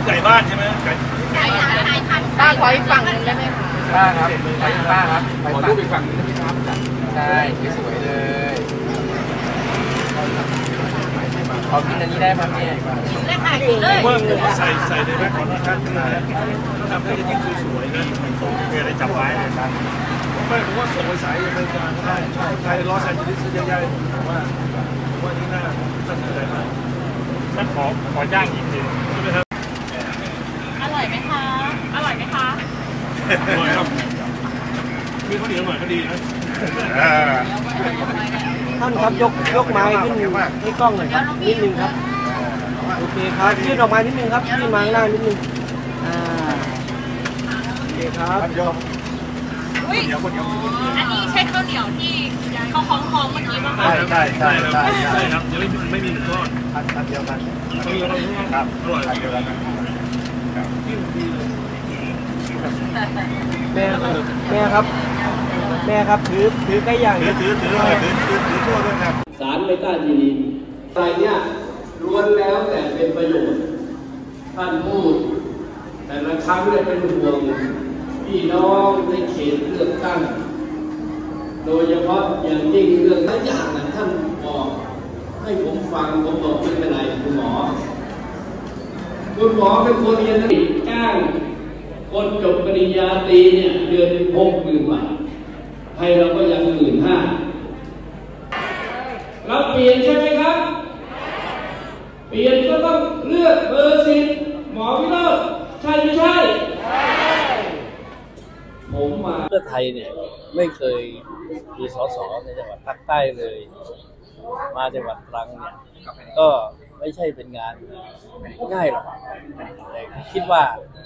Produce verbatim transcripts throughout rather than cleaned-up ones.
ไก่บ้านใช่ไหมไก่ไก่ป้าขออีกฝั่งหนึ่งได้ไหมคะป้าครับไปป้าครับขอรูปอีกฝั่งนึงได้ไหมครับใช่สวยเลยขอกินอันนี้ได้ไหมเนี่ยได้ค่ะกินเลยว่าผมใส่ใส่ในแม็กของท่านนะทำให้ยิ่งสวยๆนะแกได้จับไว้นะครับไม่ผมว่าส่งไปสายอเมริกาก็ได้ไทยลอสแอนเจลิสใหญ่ๆผมว่าว่านี่น่าน่าสนใจมากท่านขอขอย่างอีกทีใช่ไหมครับอร่อยไหมคะอร่อยไหมคะอร่อยครับมีข้าวเหนียวหน่อยก็ดีนะท่านครับยกยกไม้ขึ้นให้กล้องหน่อยครับนิดนึงครับโอเคครับยื่นออกมานิดนึงครับยื่นมาข้างล่างนิดนึงอ่าโอเคครับอุ้ยอันนี้ใช่ข้าวเหนียวที่เขาคล้องๆเมื่อกี้ป่ะคะใช่ใช่ใช่ใช่ครับยังไม่ไม่มีหนึ่งก้อนอันเดียวกันอันเดียวกันครับอร่อยอันเดียวกันแม่แม่ครับแม่ครับถือถือไก่ย่างถือถือถือถือถือถือทั่วด้วยครับสารเมตาจีนินอะไรเนี่ยล้วนแล้วแต่เป็นประโยชน์ท่านพูดแต่ละครั้งเนี่ยเป็นห่วงพี่น้องในเขตเลือกตั้งโดยเฉพาะอย่างยิ่งเรื่องทุกอย่างนะท่านบอกให้ผมฟังผมบอกไม่เป็นไรคุณหมอคุณหมอเป็นคนเรียนติดจ้างคนจบปริญญาตรีเนี่ยเดือนหกหมื่นบาทให้เราก็ยังหมื่นห้าเราเปลี่ยนใช่ไหมครับเปลี่ยนก็ต้องเลือกเบอร์สิบหมอวิโรจน์ใช่ไม่ใช่ผมมาเพื่อไทยเนี่ยไม่เคยมีสสในจังหวัดภาคใต้เลยมาจังหวัดตรังเนี่ยก็ไม่ใช่เป็นงานง่ายหรอกแต่คิดว่า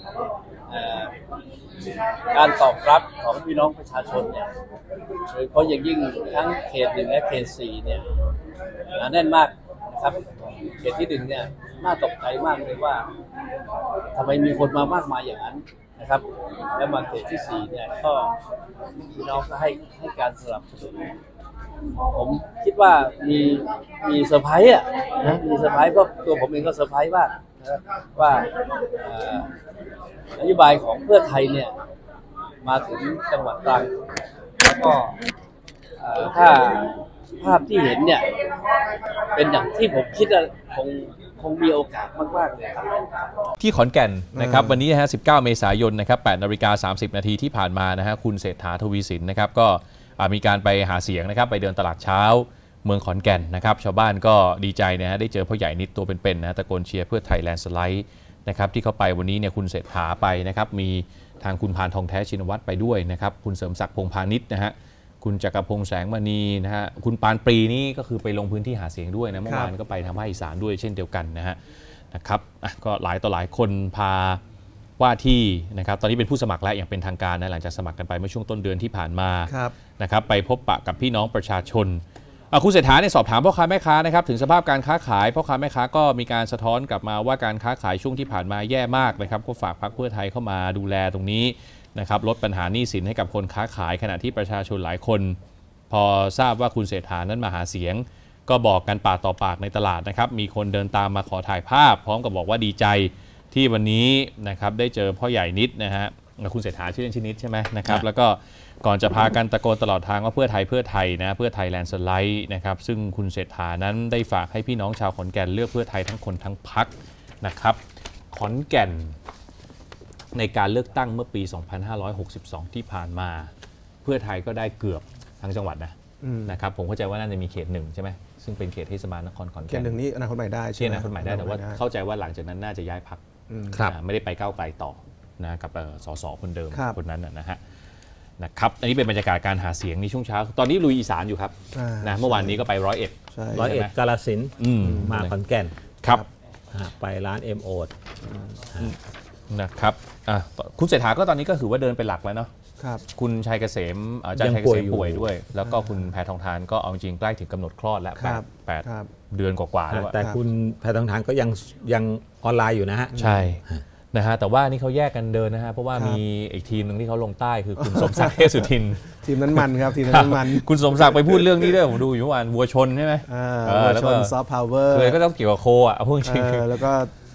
การตอบรับของพี่น้องประชาชนเนี่ยโดยเฉพาะอย่างยิ่งทั้งเขตหนึ่งและเขตสี่เนี่ยหนาแน่นมากนะครับเขตที่หนึ่งเนี่ยน่าตกใจมากเลยว่าทำไมมีคนมามากมายอย่างนั้นนะครับแล้วมาเขตที่สี่เนี่ยก็พี่น้องก็ให้ให้การสนับสนุนผมคิดว่ามีมีเซอร์ไพรส์อ่ะนะมีเซอร์ไพรส์เพราะตัวผมเองก็เซอร์ไพรส์มากนะว่านโยบายของเพื่อไทยเนี่ยมาถึงจังหวัดตรังแล้วก็ถ้าภาพที่เห็นเนี่ยเป็นอย่างที่ผมคิดว่าคงคงมีโอกาสมากๆเลยครับที่ขอนแก่นนะครับวันนี้ฮะสิบเก้าเมษายนนะครับแปดนาฬิกาสามสิบนาทีที่ผ่านมานะฮะคุณเศรษฐาทวีสินนะครับก็มีการไปหาเสียงนะครับไปเดินตลาดเช้าเมืองขอนแก่นนะครับชาวบ้านก็ดีใจนะฮะได้เจอพ่อใหญ่นิดตัวเป็นๆนะตะโกนเชียร์เพื่อไทยแลนด์สไลด์นะครับที่เขาไปวันนี้เนี่ยคุณเศรษฐาไปนะครับมีทางคุณพานทองแท้ชินวัตรไปด้วยนะครับคุณเสริมศักดิ์พงษ์พาณิชย์นะฮะคุณจักรพงษ์แสงมณีนะฮะคุณปานปรีนี่ก็คือไปลงพื้นที่หาเสียงด้วยนะเมื่อวานก็ไปทางภาคอีสานด้วยเช่นเดียวกันนะฮะนะครับก็หลายต่อหลายคนพาว่าที่นะครับตอนนี้เป็นผู้สมัครแล้วอย่างเป็นทางการนะหลังจากสมัครกันไปเมื่อช่วงต้นเดือนที่ผ่านมานะครับไปพบปะกับพี่น้องประชาชนคุณเศรษฐาเนี่ยสอบถามพ่อค้าแม่ค้านะครับถึงสภาพการค้าขายพ่อค้าแม่ค้าก็มีการสะท้อนกลับมาว่าการค้าขายช่วงที่ผ่านมาแย่มากนะครับก็ฝากพรรคเพื่อไทยเข้ามาดูแลตรงนี้นะครับลดปัญหาหนี้สินให้กับคนค้าขายขณะที่ประชาชนหลายคนพอทราบว่าคุณเศรษฐานั้นมาหาเสียงก็บอกกันปากต่อปากในตลาดนะครับมีคนเดินตามมาขอถ่ายภาพพร้อมกับบอกว่าดีใจที่วันนี้นะครับได้เจอพ่อใหญ่นิดนะฮะคุณเศรษฐาชื่อเล่นชื่อนิดใช่ไหมนะครับแล้วก็ก่อนจะพากันตะโกนตลอดทางว่าเพื่อไทยเพื่อไทยนะเพื่อไทยแลนด์สไลด์นะครับซึ่งคุณเศรษฐานั้นได้ฝากให้พี่น้องชาวขอนแก่นเลือกเพื่อไทยทั้งคนทั้งพรรคนะครับขอนแก่นในการเลือกตั้งเมื่อปีสองพันห้าร้อยหกสิบสองที่ผ่านมาเพื่อไทยก็ได้เกือบทั้งจังหวัดนะนะครับผมเข้าใจว่าน่าจะมีเขตหนึ่งใช่ไหมซึ่งเป็นเขตเทศบาลนครขอนแก่นเขตหนึ่งนี้อนาคตใหม่ได้ใช่ไหมอนาคตใหม่ได้แต่ว่าเข้าใจว่าหลังจากนั้นน่าจะย้ายพรรคไม่ได้ไปก้าวไกลต่อนะกับสสคนเดิมคนนั้นนะฮะนะครับอันนี้เป็นบรรยากาศการหาเสียงในช่วงเช้าตอนนี้ลุยอีสานอยู่ครับนะเมื่อวานนี้ก็ไปร้อยเอ็ดร้อยเอ็ดกาฬสินธุ์มาขอนแก่นครับไปร้านเอ็มโอ๊ตนะครับคุณเศรษฐาก็ตอนนี้ก็ถือว่าเดินเป็นหลักแล้วเนาะคุณชัยเกษมอาจารย์ชัยเกษมป่วยด้วยแล้วก็คุณแพทองธารก็เอาจริงใกล้ถึงกำหนดคลอดแล้วแปดเดือนกว่าๆแล้วแต่คุณแพทองธารก็ยังยังออนไลน์อยู่นะฮะใช่นะฮะแต่ว่านี่เขาแยกกันเดินนะฮะเพราะว่ามีอีกทีมหนึ่งที่เขาลงใต้คือคุณสมศักดิ์เทพสุทินทีมนั้นมันครับทีมนั้นมันคุณสมศักดิ์ไปพูดเรื่องนี้ด้วยผมดูอยู่เมื่อวานวัวชนใช่ไหมวัวชนซอฟต์พาวเวอร์เลยก็ต้องเกี่ยวกับโคอ่ะพูดจริงแล้วก็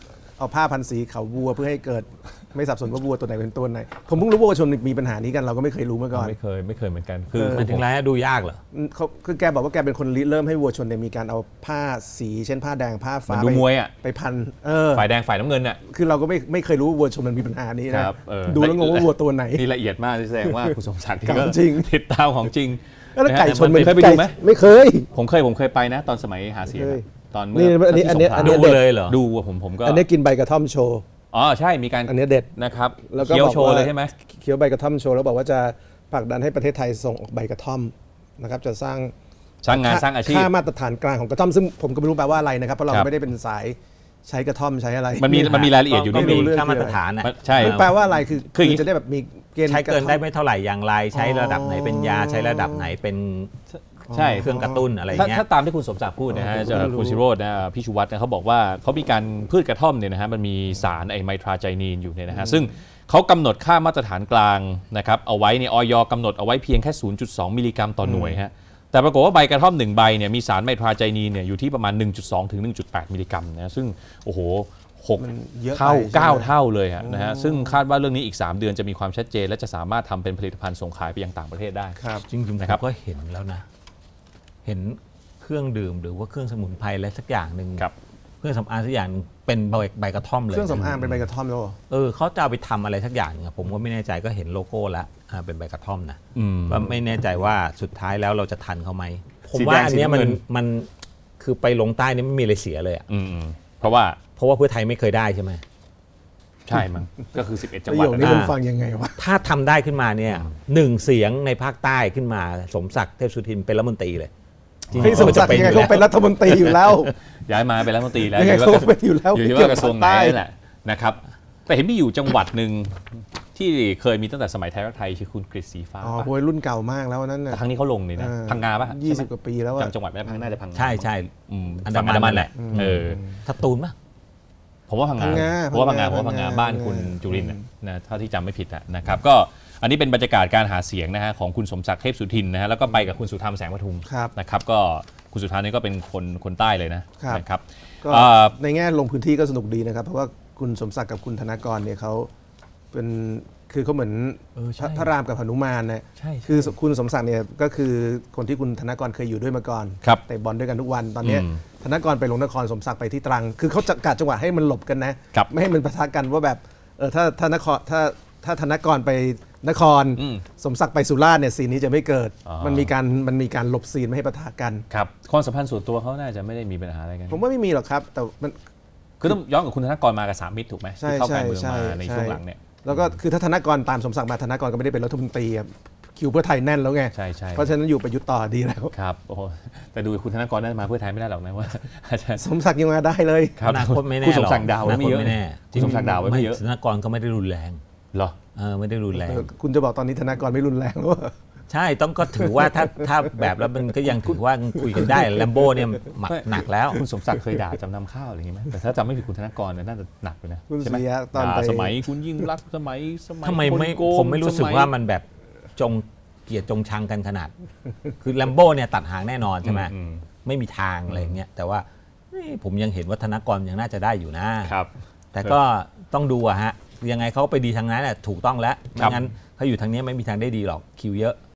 เอาผ้าพันสีเขาวัวเพื่อให้เกิดไม่สับสนว่าวัวตัวไหนเป็นตัวไหนผมเพิ่งรู้ว่าวัวชนมีปัญหานี้กันเราก็ไม่เคยรู้มาก่อนไม่เคยไม่เคยเหมือนกันคือเออมันถึงไรดูยากเหรอเขาคือแกบอกว่าแกเป็นคนริเริ่มให้วัวชนเนี่ยมีการเอาผ้าสีเช่นผ้าแดงผ้าเหมืฟ้าอนดูมวยอ่ะไปพันเออฝ่ายแดงฝ่ายน้ำเงินอ่ะคือเราก็ไม่ไม่เคยรู้ว่าวัวชนมันมีปัญหานี้นะครับเออดูแล้วงงว่าวัวตัวไหนนี่ละเอียดมากที่แสดงว่าคุณสมศักดิ์ของก็จริงติดตามของจริงแล้วไก่ชนมัมันเคยไปดูไหมไม่เคยผมเคยผมเคยไปนะ ตอนสมัยหาเสียงเคยตอนเมื่นี่อันนี้อันนี้ที่สงขลาอันนี้ดูเลยเหรอดูอะผมผมก็อันนี้กินใบกระท่อมโชว์อ๋อใช่มีการอันนี้เด็ดนะครับแล้วก็เคี้ยวบอกโชว์ว่าเลยใช่ไหมเคี้ยวใบกระท่อมโชว์แล้วบอกว่าจะผลักดันให้ประเทศไทยส่งออกใบกระท่อมนะครับจะสร้างสร้างงานสร้างอาชีพค่ามาตรฐานกลางของกระท่อมซึ่งผมก็ไม่รู้แปลว่าอะไรนะครับเพราะเราครับไม่ได้เป็นสายใช้กระท่อมใช้อะไรมันมีมันมีรายละเอียดอยู่ก็นิดมีนึงเรื่องค่ามาตรฐานอะมันใช่แปลว่าอะไรคือคืออย่างนี้จะได้แบบมีเกณฑ์ใช้เกินได้ระท่อมไม่เท่าไหร่อย่างไรใช้ระดับไหนเป็นยาใช้ระดับไหนเป็นใช่เครื่องกระตุ้นอะไรถ้าเงี้ยถ้าตามที่คุณสมศักดิ์พูดนะฮะอ๋อจากผมก็ไม่รู้คุณชิโรจน์นะพี่ชูวัฒน์เนี่ยเขาบอกว่าเขามีการพืชกระท่อมเนี่ยนะฮะมันมีสารไอไมทราไจนีนอยู่เนี่ยนะฮะซึ่งเขากำหนดค่ามาตรฐานกลางนะครับเอาไว้ในออยกำหนดเอาไว้เพียงแค่ ศูนย์จุดสอง มิลลิกรัมต่อหน่วยฮะแต่ปรากฏว่าใบกระท่อมหนึ่งใบเนี่ยมีสารไมทราไจนีนเนี่ยอยู่ที่ประมาณ หนึ่งจุดสอง ถึง หนึ่งจุดแปด มิลลิกรัมนะซึ่งโอ้โหหกมันเยอะไปเท่าใช่ไหมเก้าเท่าเลยฮะนะฮะซึ่งคาดว่าเรื่องนี้อีกสามเดือนจะมีความชัดเจนและจะสามารถทำเป็นผลิตภัณฑ์ส่งขายไปยังต่างประเทศได้ครับจริงๆผมนะครับก็เห็นแล้วนะ เห็นเครื่องดื่มหรือว่าเครื่องสมุนไพรอะไรสักอย่างหนึ่งครับเครื่องสำอางสักอย่างหนึ่งเป็นใบใบกระท่อมเลยเครื่องสำอางเป็นใบกระท่อมแล้วเหรอเออเขาจะเอาไปทำอะไรสักอย่างหนึงอะผมก็ไม่แน่ใจก็เห็นโลโก้แล้วอ่าเป็นใบกระท่อมนะอืมว่าไม่แน่ใจว่าสุดท้ายแล้วเราจะทันเขาไหมผมสีแดงว่าอันเนี้ยสีมันน้ำเงินมันคือไปลงใต้นี่ไม่มีอะไรเสียเลยอะอืมๆเพราะว่าเพราะว่าเพื่อไทยไม่เคยได้ใช่ไหมใช่มั้งก็คือสิบเอ็ดจังประหวัโยดคนี้นะผมฟังยังไงวะถ้าทำได้ขึ้นมาเนี่ยหนึ่งเสียงในภาคใต้ขึ้นมาสมศักดิ์เทพสุทินเป็นรัฐมนตรีเลยจริงๆให้สมศักดิ์ยังไงเขาเป็นรัฐมนตรีอยู่แล้วย้ายมาเป็นรัฐมนตรีแล้วยังไงอยู่ที่เขาเป็นอยู่แล้วอยู่ที่เกี่ยวว่ากระทรวงไหนภาคใต้นั่นแหละนะครับแต่เห็นมีอยู่จังหวัดหนึ่งที่เคยมีตั้งแต่สมัยไทยรักไทยชื่อคุณกฤษสีฟ้าอ๋อปะโวยรุ่นเก่ามากแล้วนั่นน่ะแต่ครั้งนี้เขาลงนี่นะเออพังงาปะยี่สิบใช่ไหมกว่าปีแล้วอะจำจังหวัดไม่ได้พังน่าจะพังงาใช่ใช่อืมอันดามันฝั่งอันดามันแหละอืมเออสตูลปะผมว่าพังงาพังงาผมว่าพังงาพัผมงงาว่าพังงาพังงาบ้านคุณจุรินทร์น่ะนะเท่าที่จำไม่ผิดอะนะครับก็อันนี้เป็นบรรยากาศการหาเสียงนะฮะของคุณสมศักดิ์เทพสุทินนะฮะแล้วก็ไปกับคุณสุธรรมแสงปทุมครับนะครับก็คุณสุธรรมนี่ก็เป็นคนคนใต้เลยนะครับ นะครับก็เอ่อในแง่ลงพื้นที่ก็สนุกดีนะครับ เพราะว่าคุณสมศักดิ์กับคุณธนากรเนี่ยเขาเป็นคือเขาเหมือนเออใช่พระรามกับหนุมานนะใช่คือคุณสมศักดิ์เนี่ยก็คือคนที่คุณธนากรเคยอยู่ด้วยมาก่อนครับเตะบอลด้วยกันทุกวันตอนเนี้ยอืมธนากรไปลงนครสมศักดิ์ไปที่ตรัง คือเขาจะกะจังหวะให้มันหลบกันนะครับ ไม่ให้มันปะทะกันว่าแบบเออถ้าถ้านครถ้าถ้าธนากรไปนครอืมสมศักดิ์ไปสุราษฎร์เนี่ยซีนนี้จะไม่เกิดอ๋อมันมีการมันมีการหลบซีนไม่ให้ปะทะกันครับความสัมพันธ์ส่วนตัวเขาน่าจะไม่ได้มีปัญหาอะไรกันผมว่าไม่มีหรอกครับ แต่มันคือต้องย้อนกับคุณธนกรมากับสามมิตรถูกไหมใช่ที่เข้าใช่การเมืองใช่มาในใช่ช่วงหลังเนี่ยแล้วก็คือถ้าธนากรตามสมศักดิ์มาธนากรก็ไม่ได้เป็นรัฐมนตรีอะคิวเพื่อไทยแน่นแล้วไงใช่ใช่เพราะฉะนั้นอยู่ประยุทธ์ต่อดีแล้วครับโอ้โหแต่ดูคุณธนกรน่าจะมาเพื่อไทยไม่ได้หรอกนะว่าอาจจะสมศักดิ์ยังมาได้เลยครับอนาคตไม่แน่คุณสมหรอกศักดิ์ดาวไว้ไม่เยอะนาคตไม่แน่คุณสมศักดิ์ดาวไว้ไม่เยอะธนากรก็ไม่ได้รุนแรงเหรอเออไม่ได้รุนแรงเออคุณจะบอกตอนนี้ธนากรไม่รุนแรงแล้วอะใช่ต้องก็ถือว่าถ้าถ้าแบบแล้วมันก็ยังถือว่าคุยกันได้แลมโบ้เนี่ยหมักหนักแล้วคุณสมศักดิ์เคยด่าจำนำข้าวอะไรอย่างงี้ไหมแต่ถ้าจำไม่ผิดคุณธนกรเนี่ยน่าจะหนักเลยนะคุณใช่ไหมเสียตอนด่าไปสมัยคุณยิ่งรักษณ์สมัยสมัยทำไมไม่คนโกงผมไม่รู้สึกยว่ามันแบบจงเกลียดจงชังกันขนาด คือแลมโบ้เนี่ยตัดหางแน่นอนใช่ไหมอืมไม่มีทางอะไรอย่างเงี้ยแต่ว่าเอ้ยผมยังเห็นว่าธนากรยังน่าจะได้อยู่นะครับแต่ก็ต้องดูอะฮะยังไงเขาไปดีทางนั้นแหละถูกต้องแล้วครัไม่บงั้นเขาอยู่ทางนี้ไม่มีทางได้ดีหรอกคิวเยอะ